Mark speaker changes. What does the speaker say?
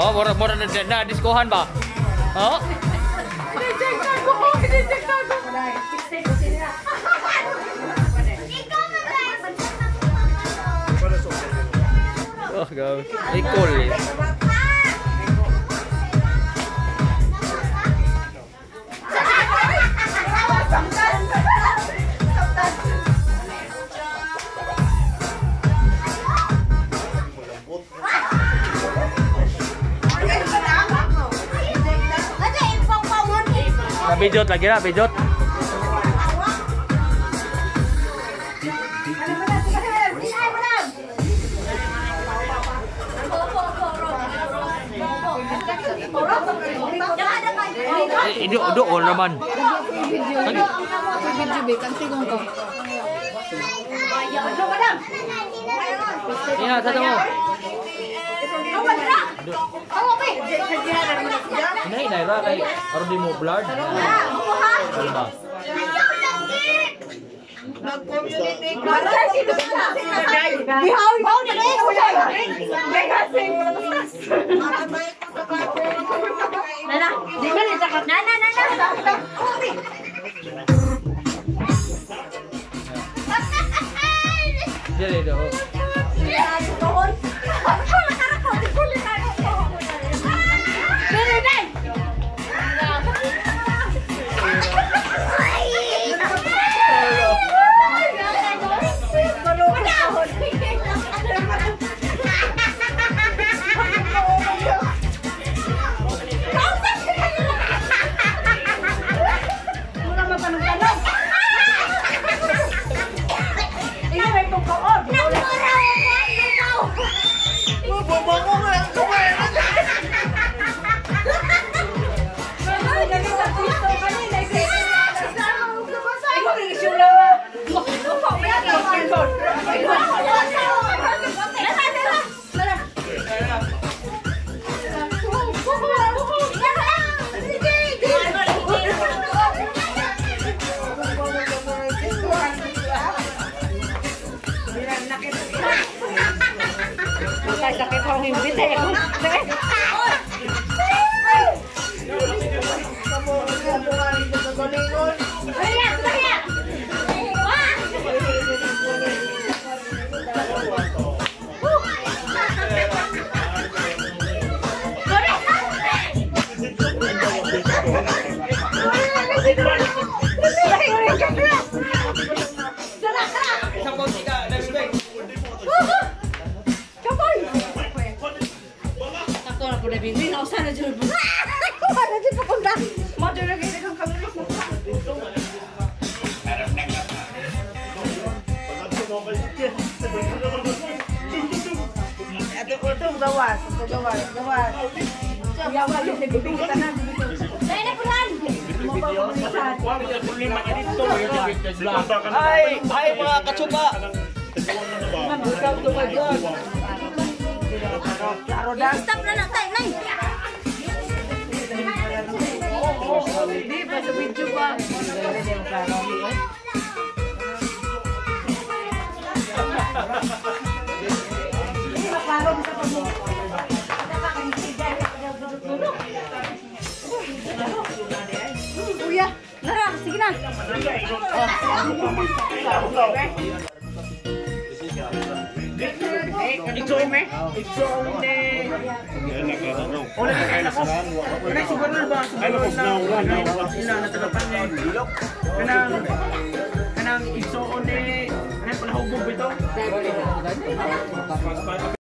Speaker 1: Oh, mura na diskohan ba? Oh?
Speaker 2: Dejectan ko.
Speaker 1: Oh, go. Ay, cool eh. Nabidot lagi na, bidot. Ini doon naman.
Speaker 2: Video be kan tingong ko.
Speaker 1: Ini satu mo. Ini ra kay aron di mo blurred. Kalba. Jadi dah.
Speaker 2: Sakit orang himbit eh. Gawas.
Speaker 1: Hai mga katsuba.
Speaker 2: Stop na lang tayo, Nay. Di ba sa video ba? Kuya, Lara, sige na.
Speaker 3: Kanang igsoon ni, kanang palahubog ito.